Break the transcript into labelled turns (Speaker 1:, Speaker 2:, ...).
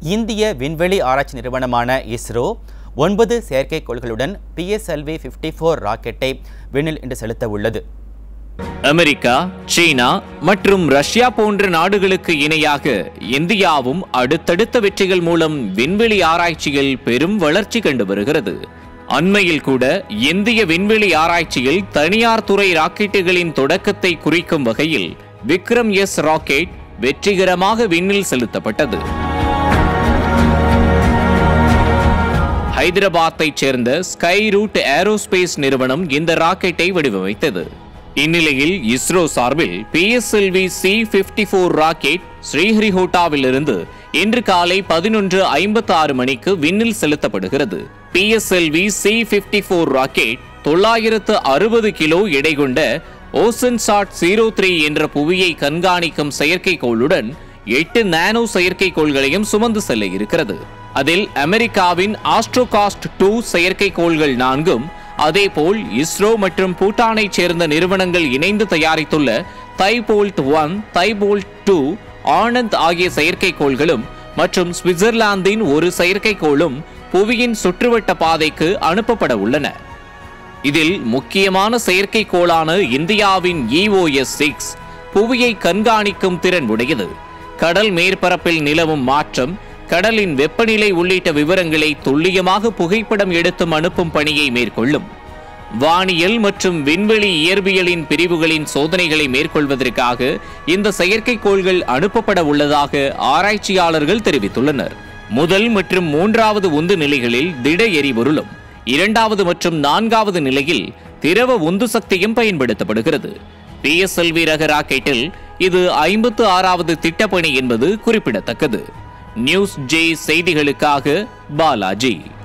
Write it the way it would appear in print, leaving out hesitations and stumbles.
Speaker 1: இந்திய விண்வெளி ஆராய்ச்சி நிறுவனமான இஸ்ரோ 9 செயற்கைக்கோள்களுடன் PSLV-54 ராக்கெட்டை விண்ணில் இன்று செலுத்த உள்ளது.
Speaker 2: அமெரிக்கா, சீனா மற்றும் ரஷ்யா போன்ற நாடுகளுக்கு இணையாக இந்தியாவும் அடுத்தடுத்த வெற்றிகள் மூலம் விண்வெளி ஆராய்ச்சியில் பெரும் வளர்ச்சி கண்டு வருகிறது. அண்மையில் கூட இந்திய விண்வெளி ஆராய்ச்சியில் தனியார் துறை ராக்கெட்டுகளின் தொடக்கத்தை குறிக்கும் வகையில் விக்ரம் எஸ் ராக்கெட் வெற்றிகரமாக விண்ணில் செலுத்தப்பட்டது. ஹைதராபாத்தைச் சேர்ந்த ஸ்கை ரூட் ஏரோஸ்பேஸ் நிறுவனம் இந்த ராக்கெட்டை வடிவமைத்தது. இந்நிலையில் இஸ்ரோ சார்பில் PSLV-C-54 ராக்கெட் ஸ்ரீஹரிகோட்டாவிலிருந்து இன்று காலை 11:56 மணிக்கு விண்ணில் செலுத்தப்படுகிறது. PSLV-C-54 ராக்கெட் 960 கிலோ எடை கொண்ட ஓசன்சாட் 03 என்ற புவியை கண்காணிக்கும் செயற்கைக்கோளுடன் 8 நானோ செயற்கைக்கோள்களையும் சுமந்து செல்ல இருக்கிறது. அதில் அமெரிக்காவின் ஆஸ்ட்ரோகாஸ்ட் 2 செயற்கைக்கோள்கள் 4ம், அதேபோல் இஸ்ரோ மற்றும் பூட்டானைச் சேர்ந்த நிறுவனங்கள் இணைந்து தயாரித்துள்ள தைபோல்ட் 1, தைபோல்ட் 2, ஆனந்த் ஆகிய செயற்கைக்கோள்களும் மற்றும் சுவிட்சர்லாந்தின் ஒரு செயற்கைக்கோளும் புவியின் சுற்றுவட்ட பாதைக்கு அனுப்பப்பட உள்ளன. இதில் முக்கியமான செயற்கைக்கோளான இந்தியாவின் EOS-6 புவியை கண்காணிக்கும் திறன் உடையது. கடல் மேற்பரப்பில் நிலவும் மாற்றம், கடலின் வெப்பநிலை உள்ளிட்ட விவரங்களை துல்லியமாக புகைப்படம் எடுத்தும் அனுப்பும் பணியை மேற்கொள்ளும். வானியல் மற்றும் விண்வெளி இயற்பியலின் பிரிவுகளின் சோதனைகளை மேற்கொள்வதற்காக இந்த செயற்கைக்கோள்கள் அனுப்பப்பட உள்ளதாக ஆராய்ச்சியாளர்கள் தெரிவித்துள்ளனர். முதல் மற்றும் 3வது உந்து நிலைகளில் திட எரிபொருளும், 2வது மற்றும் 4வது நிலையில் திரவ உந்து சக்தியும் பயன்படுத்தப்படுகிறது. PSLV ரக ராக்கெட்டில் இது 56வது திட்டப்பணி என்பது குறிப்பிடத்தக்கது. நியூஸ் ஜே செய்திகளுக்காக பாலாஜி.